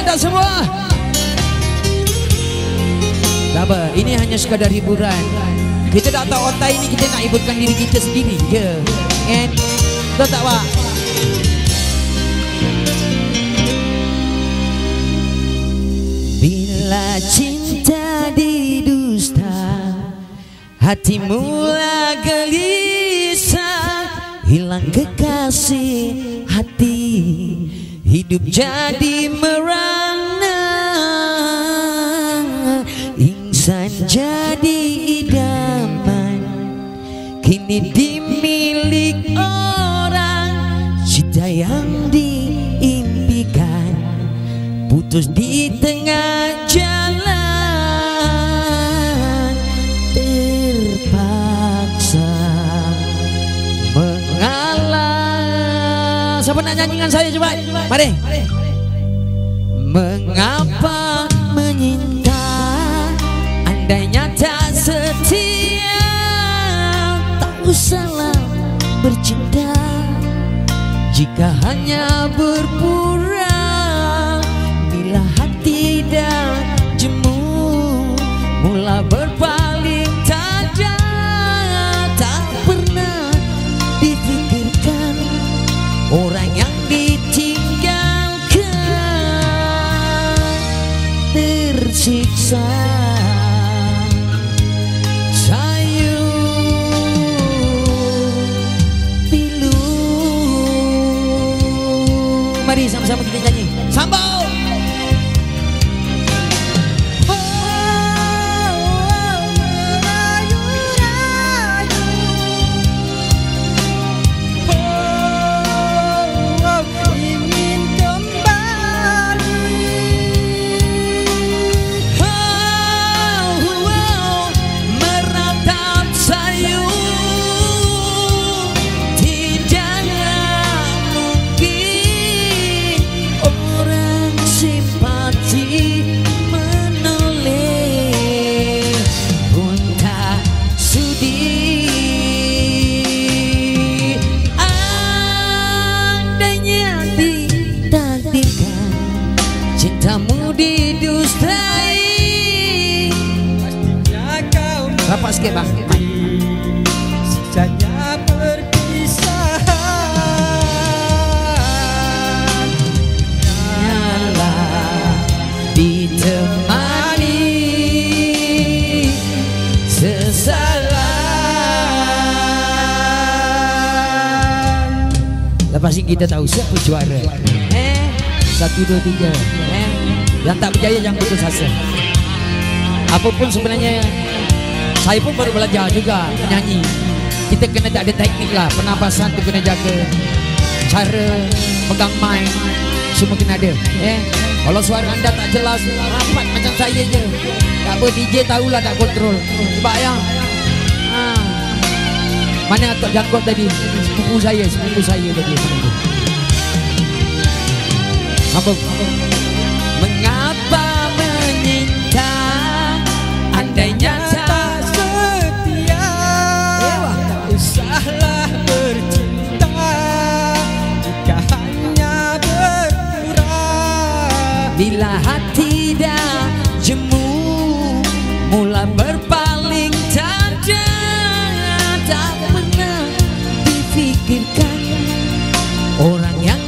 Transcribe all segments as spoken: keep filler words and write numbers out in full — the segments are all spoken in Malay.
anda semua. Tak apa, ini hanya sekadar hiburan. Kita tak tahu otak ini, kita nak hiburkan diri kita sendiri je. Kan? Tahu tak Pak? Bila cinta didusta, hati mula gelisah, hilang kekasih hati, hidup jadi merana, insan jadi idaman, kini dimilik orang, cinta yang diimpikan putus di tengah jalan, terpaksa mengalah. Siapa nak nyanyi dengan saya coba? Mari. Mengapa menyinta, andainya tak setia, tak usahlah bercinta jika hanya berpura. Bila hati dah jemu, mula berpaling tajam, tak pernah difikirkan orang yang ditinggalkan, tersiksa. Sayu pilu. Mari sama-sama kita nyanyi. Sambal. Cintamu didustai, pastinya kau rapat sikit bang. Sisanya perpisahan, hanyalah ditemani sesalan. Lepas ini kita tahu siapa juara. Eh, satu dua tiga. Eh. Yang tak berjaya jangan putus asa. Apapun sebenarnya, saya pun baru belajar juga menyanyi. Kita kena tak ada teknik lah. Pernafasan tu kena jaga, cara pegang mic semua kena ada. Eh, kalau suara anda tak jelas, rapat macam saya je, tak apa, D J tahulah tak kontrol. Sebab ya, ha. Mana Atok Jangkot tadi, sepupu saya, sepupu saya tadi. Apa? Mengapa menyinta, andainya tak setia, tak usahlah bercinta jika hanya berpura. Bila hati dah jemu, mula berpaling tajam, tak pernah difikirkan orang yang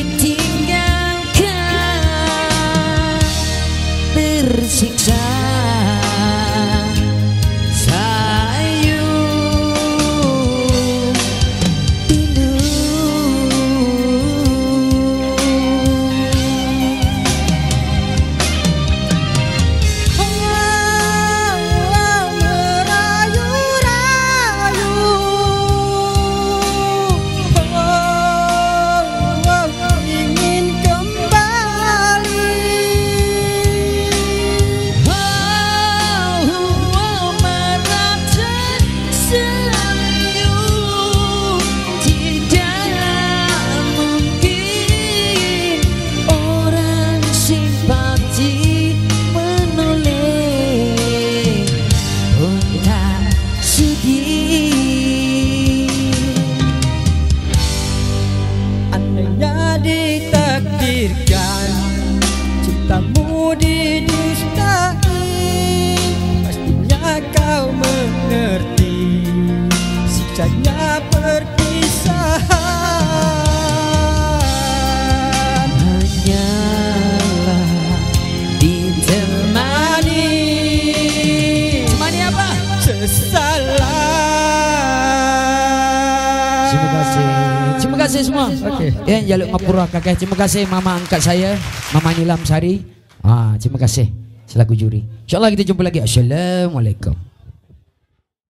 tersiksa. Sayu pilu. Merayu-rayu, ingin kembali. cintamu didustai, pastinya kau mengerti siksanya perpisahan. Hanyalah ditemani, temani apa? Sesalan. Terima kasih. Terima kasih semua. Okey. Ya, jaluk ngapura kakek. Terima kasih mama angkat saya, Mama Nilam Sari. Ah, terima kasih selaku juri. InsyaAllah kita jumpa lagi. Assalamualaikum.